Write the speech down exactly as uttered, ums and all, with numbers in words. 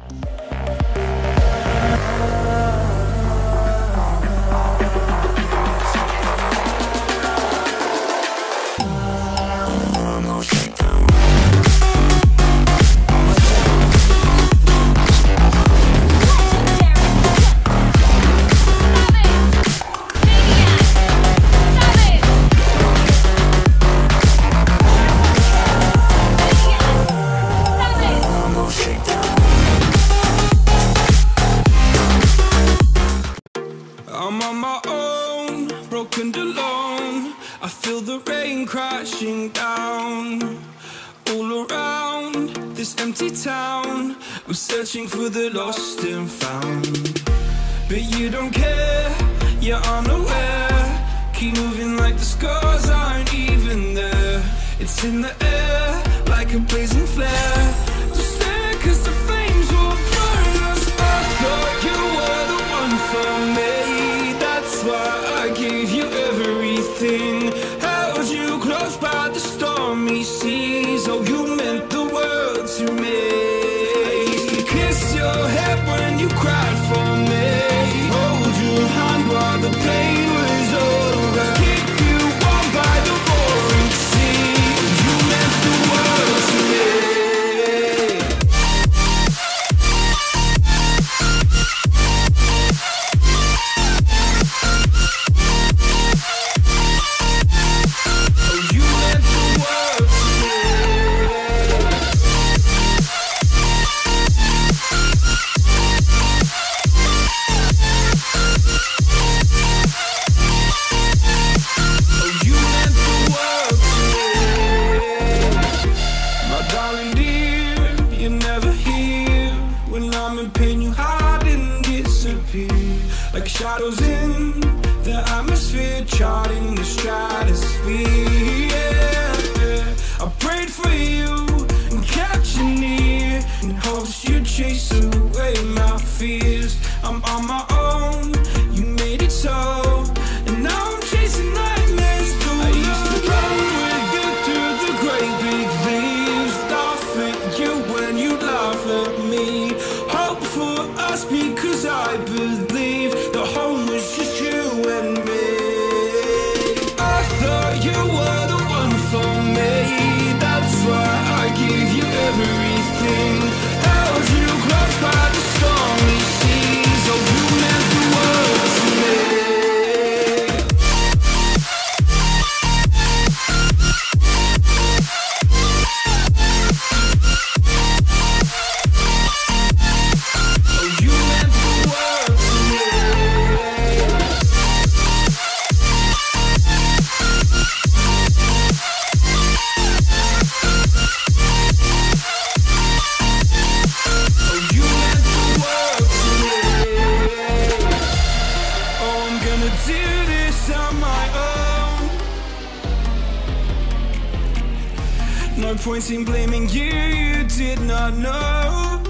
I'm on my own, broken alone. I feel the rain crashing down all around this empty town. I'm searching for the lost and found, but you don't care, you're unaware. Keep moving like the scars aren't even there. It's in the air like a blazing flare. Just stare, cause the flames will burn us. I thought you were the one for me, that's why I gave you everything. Held you close by the stormy seas. Oh, you meant the world to me. I used to kiss your head when you cried for me, hold your hand while the pain was over, keep you warm by the roaring sea. You meant the world to me. Like shadows in the atmosphere, charting the stratosphere. Yeah. I prayed for you and kept you near in hopes you'd chase away my fears. I'm on my own, you made it so, and now I'm chasing nightmares through. I used to run with you through the great big leaves, laugh at you when you laugh at me, hope for us because I believe the home was just you and me. I thought you were the one for me, that's why I gave you everything. Held you close by the stormy seas. Oh, you meant the world to me. Do this on my own. No point in blaming you, you did not know.